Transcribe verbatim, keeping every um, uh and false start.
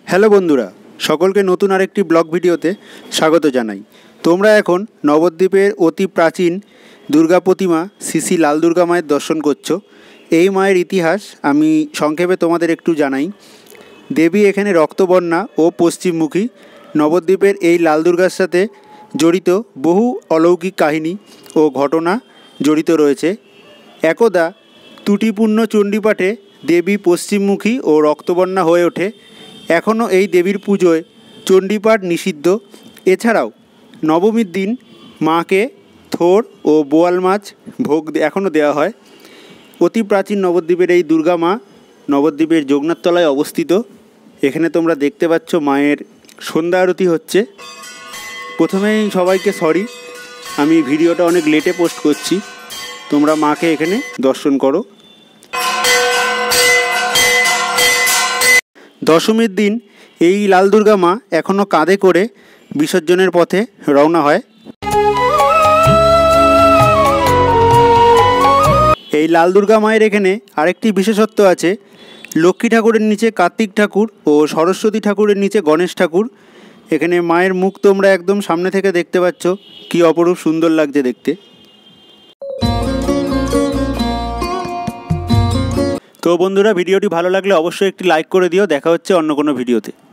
Hello বন্ধুরা, সকলকে নতুন আরেকটি ব্লগ ভিডিওতে স্বাগত জানাই। তোমরা এখন নবদ্বীপের অতি প্রাচীন দুর্গা প্রতিমা শ্রী শ্রী লাল দুর্গা মায়ের দর্শন করছো। এই মায়ের ইতিহাস আমি সংক্ষেপে তোমাদের একটু জানাই। দেবী এখানে রক্তবর্ণা ও পশ্চিমমুখী। নবদ্বীপের এই লাল দুর্গার সাথে জড়িত বহু অলৌকিক কাহিনী ও ঘটনা জড়িত রয়েছে। একদা ত্রুটিপূর্ণ চণ্ডীপাঠে দেবী পশ্চিমমুখী ও রক্তবর্ণা হয়ে ওঠে। এখনও এই দেবীর পুজোয় চণ্ডীপাঠ নিষিদ্ধ। এছাড়াও নবমীর দিন মাকে থোর ও বোয়াল মাছ ভোগ এখনও দেওয়া হয়। অতি প্রাচীন নবদ্বীপের এই দুর্গা মা নবদ্বীপের যোগনাথতলায় অবস্থিত। এখানে তোমরা দেখতে পাচ্ছ মায়ের সন্ধ্যা আরতি হচ্ছে। প্রথমেই সবাইকে সরি, আমি ভিডিওটা অনেক লেটে পোস্ট করছি। তোমরা মাকে এখানে দর্শন করো। দশমীর দিন এই লাল দুর্গা মা এখনও কাঁধে করে বিসর্জনের পথে রওনা হয়। এই লাল দুর্গা মায়ের এখানে আরেকটি বিশেষত্ব আছে। লক্ষ্মী ঠাকুরের নিচে কার্তিক ঠাকুর ও সরস্বতী ঠাকুরের নিচে গণেশ ঠাকুর। এখানে মায়ের মুখ তোমরা একদম সামনে থেকে দেখতে পাচ্ছ, কী অপরূপ সুন্দর লাগছে দেখতে। তো বন্ধুরা, ভিডিওটি ভালো লাগলে অবশ্যই একটি লাইক করে দিও। দেখা হচ্ছে অন্য কোনো ভিডিওতে।